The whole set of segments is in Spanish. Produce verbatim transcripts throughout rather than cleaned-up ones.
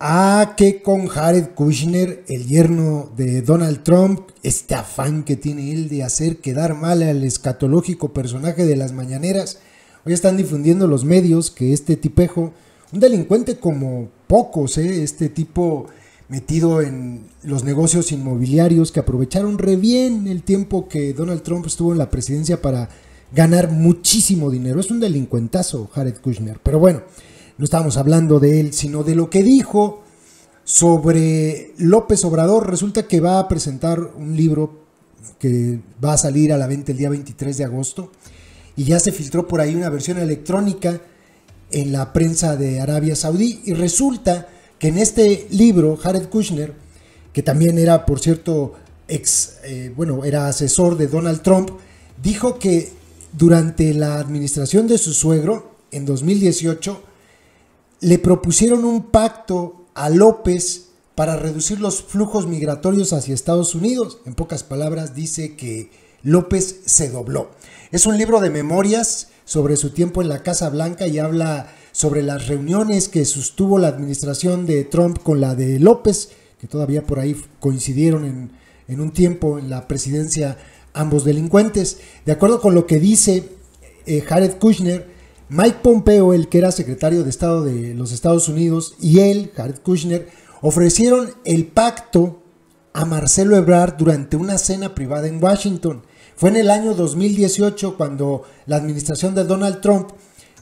a que con Jared Kushner, el yerno de Donald Trump, este afán que tiene él de hacer quedar mal al escatológico personaje de las mañaneras, hoy están difundiendo los medios que este tipejo, un delincuente como pocos, ¿eh? este tipo metido en los negocios inmobiliarios que aprovecharon re bien el tiempo que Donald Trump estuvo en la presidencia para ganar muchísimo dinero. Es un delincuentazo Jared Kushner, pero bueno, no estábamos hablando de él, sino de lo que dijo sobre López Obrador. Resulta que va a presentar un libro que va a salir a la venta el día veintitrés de agosto y ya se filtró por ahí una versión electrónica en la prensa de Arabia Saudí, y resulta que en este libro Jared Kushner, que también era, por cierto, ex, eh, bueno, era asesor de Donald Trump, dijo que durante la administración de su suegro, en dos mil dieciocho, le propusieron un pacto a López para reducir los flujos migratorios hacia Estados Unidos. En pocas palabras, dice que López se dobló. Es un libro de memorias sobre su tiempo en la Casa Blanca y habla sobre las reuniones que sostuvo la administración de Trump con la de López, que todavía por ahí coincidieron en, en un tiempo en la presidencia ambos delincuentes. De acuerdo con lo que dice eh, Jared Kushner, Mike Pompeo, el que era secretario de Estado de los Estados Unidos, y él, Jared Kushner, ofrecieron el pacto a Marcelo Ebrard durante una cena privada en Washington. Fue en el año dos mil dieciocho cuando la administración de Donald Trump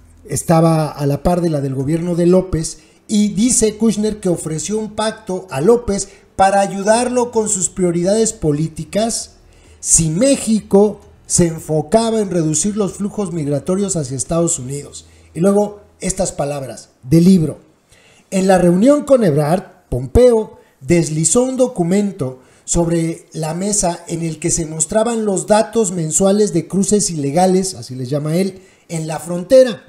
estaba a la par de la del gobierno de López, y dice Kushner que ofreció un pacto a López para ayudarlo con sus prioridades políticas si México se enfocaba en reducir los flujos migratorios hacia Estados Unidos. Y luego estas palabras del libro. En la reunión con Ebrard, Pompeo deslizó un documento sobre la mesa en el que se mostraban los datos mensuales de cruces ilegales, así les llama él, en la frontera.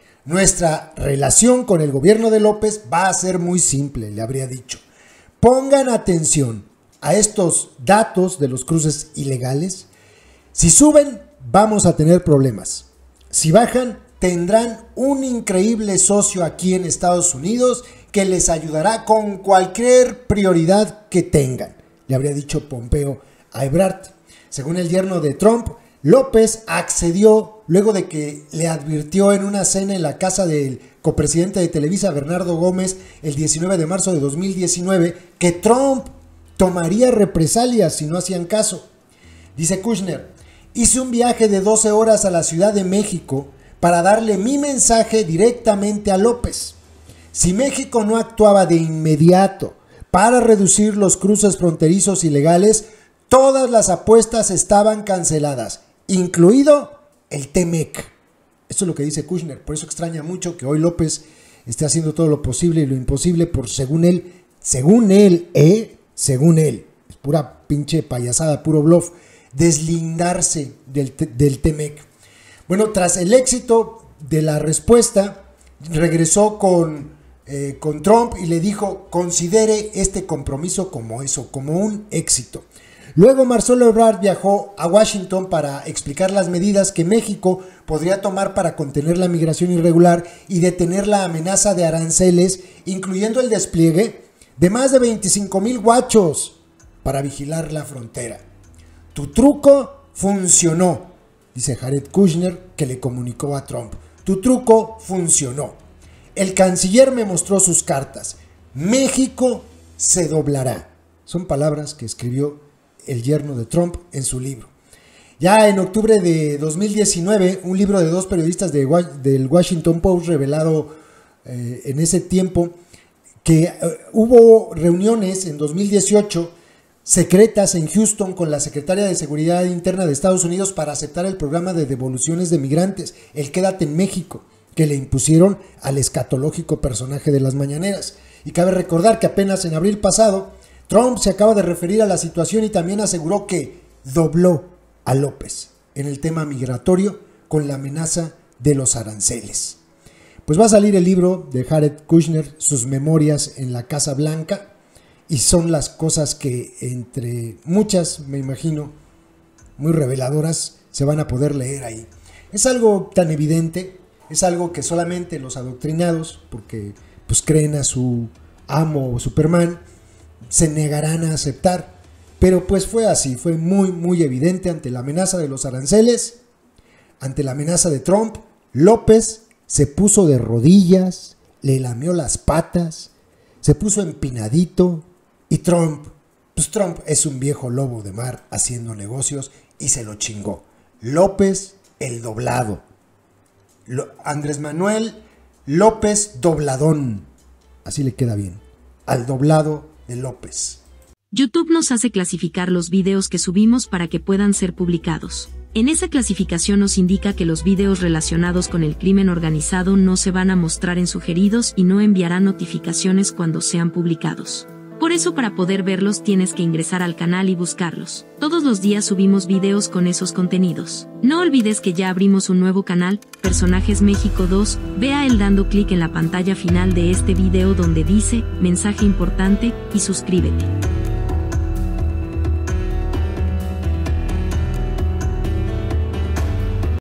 Nuestra relación con el gobierno de López va a ser muy simple, le habría dicho. Pongan atención a estos datos de los cruces ilegales. Si suben, vamos a tener problemas. Si bajan, tendrán un increíble socio aquí en Estados Unidos que les ayudará con cualquier prioridad que tengan, le habría dicho Pompeo a Ebrard. Según el yerno de Trump, López accedió luego de que le advirtió en una cena en la casa del copresidente de Televisa, Bernardo Gómez, el diecinueve de marzo de dos mil diecinueve, que Trump tomaría represalias si no hacían caso. Dice Kushner: hice un viaje de doce horas a la Ciudad de México para darle mi mensaje directamente a López. Si México no actuaba de inmediato para reducir los cruces fronterizos ilegales, todas las apuestas estaban canceladas, incluido el T-MEC. Esto es lo que dice Kushner. Por eso extraña mucho que hoy López esté haciendo todo lo posible y lo imposible por, según él, según él, eh, según él, es pura pinche payasada, puro bluff, deslindarse del, del T-MEC. Bueno, tras el éxito de la respuesta, regresó con, eh, con Trump y le dijo: considere este compromiso como eso, como un éxito. Luego Marcelo Ebrard viajó a Washington para explicar las medidas que México podría tomar para contener la migración irregular y detener la amenaza de aranceles, incluyendo el despliegue de más de veinticinco mil guachos para vigilar la frontera. Tu truco funcionó, dice Jared Kushner, que le comunicó a Trump. Tu truco funcionó. El canciller me mostró sus cartas. México se doblará. Son palabras que escribió el yerno de Trump en su libro. Ya en octubre de dos mil diecinueve, un libro de dos periodistas de, del Washington Post revelado eh, en ese tiempo que eh, hubo reuniones en dos mil dieciocho secretas en Houston con la secretaria de Seguridad Interna de Estados Unidos para aceptar el programa de devoluciones de migrantes, el Quédate en México, que le impusieron al escatológico personaje de las mañaneras. Y cabe recordar que apenas en abril pasado, Trump se acaba de referir a la situación y también aseguró que dobló a López en el tema migratorio con la amenaza de los aranceles. Pues va a salir el libro de Jared Kushner, sus memorias en la Casa Blanca, y son las cosas que, entre muchas, me imagino, muy reveladoras, se van a poder leer ahí. Es algo tan evidente, es algo que solamente los adoctrinados, porque pues creen a su amo Superman, se negarán a aceptar. Pero pues fue así, fue muy muy evidente ante la amenaza de los aranceles, ante la amenaza de Trump. López se puso de rodillas, le lamió las patas, se puso empinadito y Trump, pues Trump es un viejo lobo de mar haciendo negocios y se lo chingó. López el doblado. Lo, Andrés Manuel López dobladón. Así le queda bien. Al doblado de López. YouTube nos hace clasificar los videos que subimos para que puedan ser publicados. En esa clasificación nos indica que los videos relacionados con el crimen organizado no se van a mostrar en sugeridos y no enviará notificaciones cuando sean publicados. Por eso, para poder verlos tienes que ingresar al canal y buscarlos. Todos los días subimos videos con esos contenidos. No olvides que ya abrimos un nuevo canal, Personajes México dos, ve a él dando clic en la pantalla final de este video donde dice, mensaje importante, y suscríbete.